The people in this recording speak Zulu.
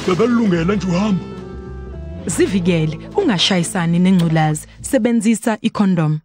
Bekalungela nje uhamba. Zivikele ungashayisani nengculazi, sebenzisa ikhondom.